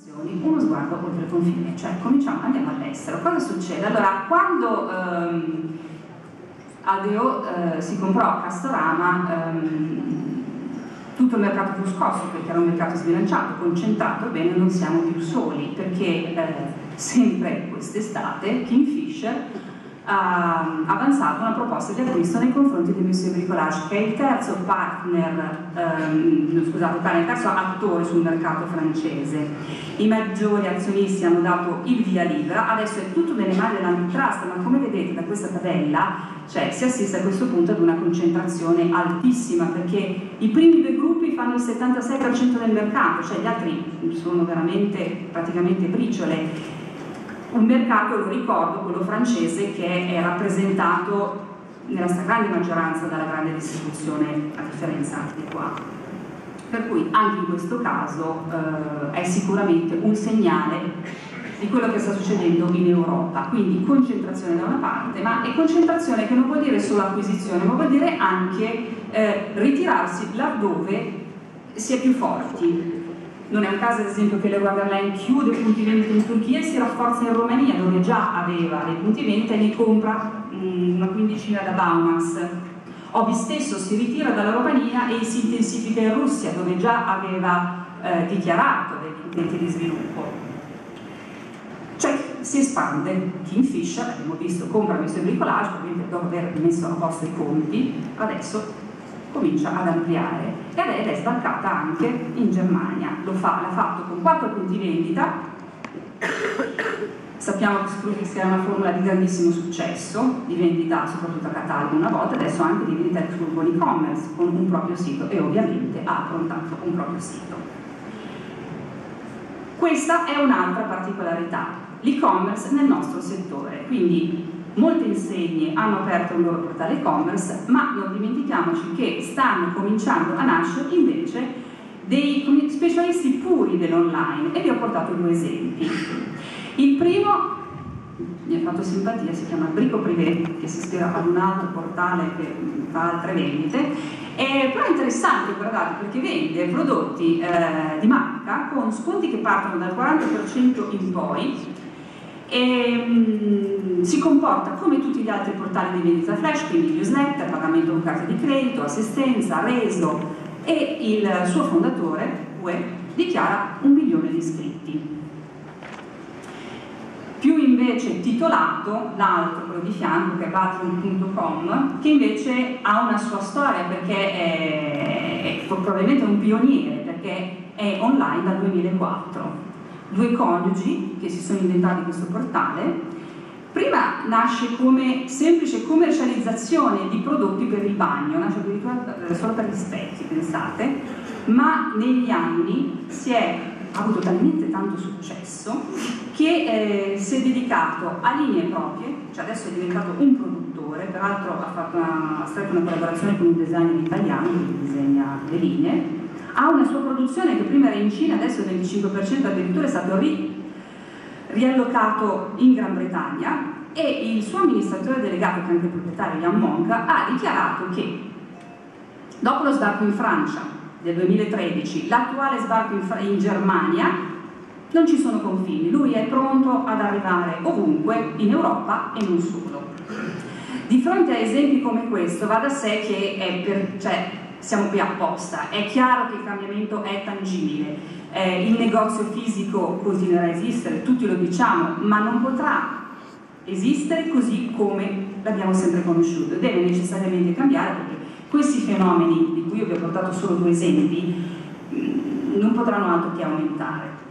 uno sguardo oltre il confine, cioè andiamo all'estero. Cosa succede? Allora, quando ADO si comprò Castorama, tutto il mercato fu scosso perché era un mercato sbilanciato, concentrato. Bene, non siamo più soli, perché sempre quest'estate Kingfisher ha avanzato una proposta di acquisto nei confronti di Monsieur Bricolage, che è il terzo partner, il terzo attore sul mercato francese. I maggiori azionisti hanno dato il via libera, adesso è tutto nelle mani dell'antitrust, ma come vedete da questa tabella, cioè, si assiste a questo punto ad una concentrazione altissima, perché i primi due gruppi fanno il 76% del mercato, cioè gli altri sono veramente praticamente briciole. Un mercato, lo ricordo, quello francese, che è rappresentato nella stragrande maggioranza dalla grande distribuzione, a differenza di qua. Per cui anche in questo caso è sicuramente un segnale di quello che sta succedendo in Europa. Quindi concentrazione da una parte, ma è concentrazione che non vuol dire solo acquisizione, ma vuol dire anche ritirarsi laddove si è più forti. Non è un caso, ad esempio, che Leroy Merlin chiude punti vendita in Turchia e si rafforza in Romania, dove già aveva dei punti vendita, e ne compra una quindicina da Baumax. Obi stesso si ritira dalla Romania e si intensifica in Russia, dove già aveva dichiarato dei punti di sviluppo. Cioè si espande. Kingfisher, abbiamo visto, compra Monsieur Bricolage, probabilmente dopo aver messo a posto i conti, adesso comincia ad ampliare ed è sbarcata anche in Germania. L'ha fatto con 4 punti vendita. Sappiamo che sia una formula di grandissimo successo, di vendita soprattutto a catalogo una volta, adesso anche di vendita con e-commerce, con un proprio sito, e ovviamente ha approntato un proprio sito. Questa è un'altra particolarità, l'e-commerce nel nostro settore. Quindi molte insegne hanno aperto il loro portale e-commerce, ma non dimentichiamoci che stanno cominciando a nascere invece dei specialisti puri dell'online, e vi ho portato 2 esempi. Il primo mi ha fatto simpatia, si chiama Brico Privé, che si ispira ad un altro portale che fa altre vendite, però è interessante, guardate, perché vende prodotti di marca con sconti che partono dal 40% in poi, e si comporta come tutti gli altri portali di vendita flash, quindi newsletter, pagamento con carte di credito, assistenza, reso, e il suo fondatore, Uè, dichiara 1 milione di iscritti. Più invece titolato l'altro, quello di fianco, che è Bathroom.com, che invece ha una sua storia, perché è probabilmente un pioniere, perché è online dal 2004. 2 coniugi che si sono inventati questo portale. Prima nasce come semplice commercializzazione di prodotti per il bagno, nasce addirittura solo per gli specchi, pensate, ma negli anni ha avuto talmente tanto successo che si è dedicato a linee proprie, cioè adesso è diventato un produttore, peraltro ha stretto una collaborazione con un designer italiano che disegna le linee. Ha una sua produzione che prima era in Cina, adesso il 25% addirittura è stato riallocato in Gran Bretagna, e il suo amministratore delegato, che è anche proprietario, Jan Monk, ha dichiarato che dopo lo sbarco in Francia del 2013, l'attuale sbarco in Germania, non ci sono confini, lui è pronto ad arrivare ovunque in Europa e non solo. Di fronte a esempi come questo va da sé che siamo qui apposta. È chiaro che il cambiamento è tangibile, il negozio fisico continuerà a esistere, tutti lo diciamo, ma non potrà esistere così come l'abbiamo sempre conosciuto, deve necessariamente cambiare, perché questi fenomeni, di cui io vi ho portato solo 2 esempi, non potranno altro che aumentare.